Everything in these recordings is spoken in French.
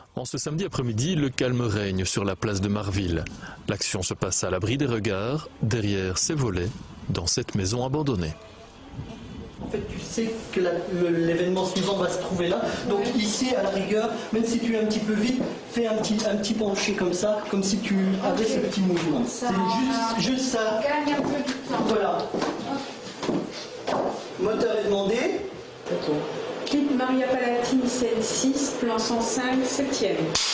En ce samedi après-midi, le calme règne sur la place de Marville. L'action se passe à l'abri des regards, derrière ces volets, dans cette maison abandonnée. En fait, tu sais que l'événement suivant va se trouver là. Donc ici, à la rigueur, même si tu es un petit peu vite, fais un petit penché comme ça, comme si tu avais ce petit mouvement. C'est juste ça. Gagne un peu de temps. Voilà. Moteur est demandé. Clip Maria Palatine, scène 6, plan 105, 7e.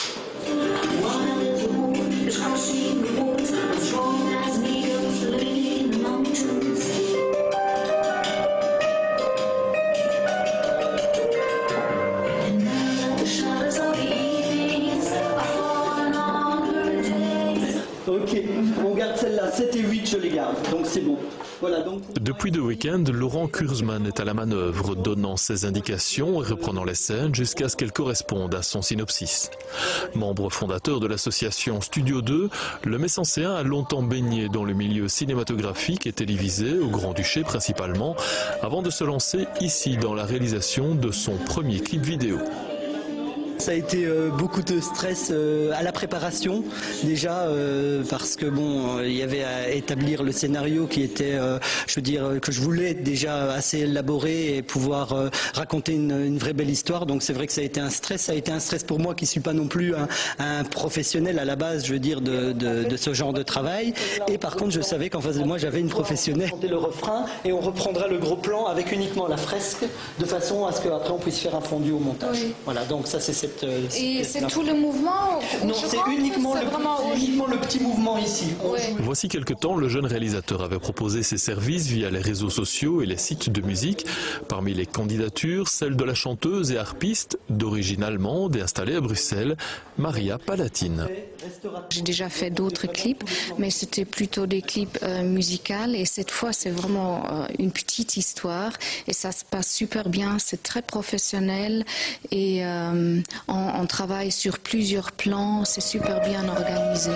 Ok, on garde celle-là, 7 et 8 je les garde, donc c'est bon. Voilà, donc... Depuis 2 week-ends, Laurent Kurzmann est à la manœuvre, donnant ses indications et reprenant les scènes jusqu'à ce qu'elles correspondent à son synopsis. Membre fondateur de l'association Studio 2, le Messencéen a longtemps baigné dans le milieu cinématographique et télévisé, au Grand-Duché principalement, avant de se lancer ici dans la réalisation de son premier clip vidéo. Ça a été beaucoup de stress à la préparation déjà parce que bon il y avait à établir le scénario qui était je veux dire que je voulais déjà assez élaboré et pouvoir raconter une vraie belle histoire, donc c'est vrai que ça a été un stress pour moi qui suis pas non plus un professionnel à la base, je veux dire de ce genre de travail, et par contre je savais qu'en face de moi j'avais une professionnelle. Le refrain et on reprendra le gros plan avec uniquement la fresque de façon à ce qu'après on puisse faire un fondu au montage. Oui. Voilà, donc ça c'est et c'est tout le mouvement? Non, c'est uniquement le petit mouvement ici. Ouais. Voici quelque temps, le jeune réalisateur avait proposé ses services via les réseaux sociaux et les sites de musique. Parmi les candidatures, celle de la chanteuse et harpiste d'origine allemande et installée à Bruxelles, Maria Palatine. J'ai déjà fait d'autres clips, mais c'était plutôt des clips musicaux, et cette fois c'est vraiment une petite histoire et ça se passe super bien, c'est très professionnel et on travaille sur plusieurs plans, c'est super bien organisé.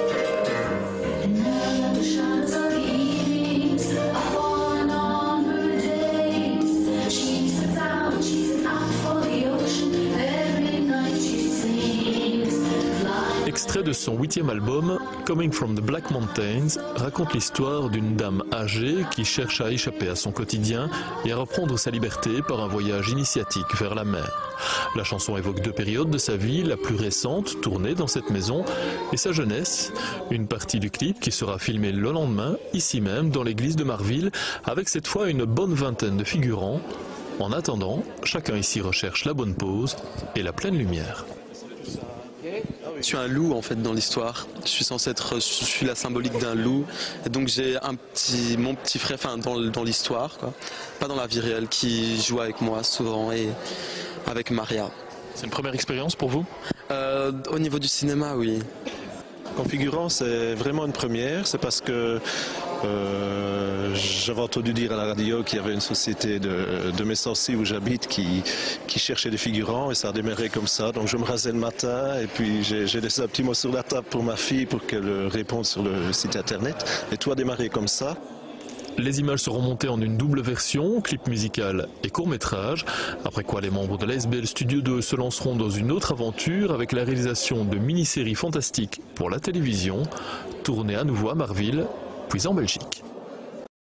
Extrait de son 8e album, Coming from the Black Mountains, raconte l'histoire d'une dame âgée qui cherche à échapper à son quotidien et à reprendre sa liberté par un voyage initiatique vers la mer. La chanson évoque 2 périodes de sa vie, la plus récente, tournée dans cette maison, et sa jeunesse. Une partie du clip qui sera filmée le lendemain, ici même, dans l'église de Marville, avec cette fois une bonne vingtaine de figurants. En attendant, chacun ici recherche la bonne pose et la pleine lumière. Je suis un loup en fait dans l'histoire. Je suis la symbolique d'un loup. Et donc j'ai mon petit frère, enfin dans l'histoire, quoi, pas dans la vie réelle, qui joue avec moi souvent et avec Maria. C'est une première expérience pour vous? Au niveau du cinéma, oui. Comme figurant, c'est vraiment une première. C'est parce que j'avais entendu dire à la radio qu'il y avait une société de Messency où j'habite qui cherchait des figurants, et ça a démarré comme ça. Donc je me rasais le matin et puis j'ai laissé un petit mot sur la table pour ma fille pour qu'elle réponde sur le site internet, et tout a démarré comme ça. Les images seront montées en une double version, clip musical et court-métrage, après quoi les membres de l'ASBL Studio 2 se lanceront dans une autre aventure avec la réalisation de mini-séries fantastiques pour la télévision, tournée à nouveau à Marville, puis en Belgique.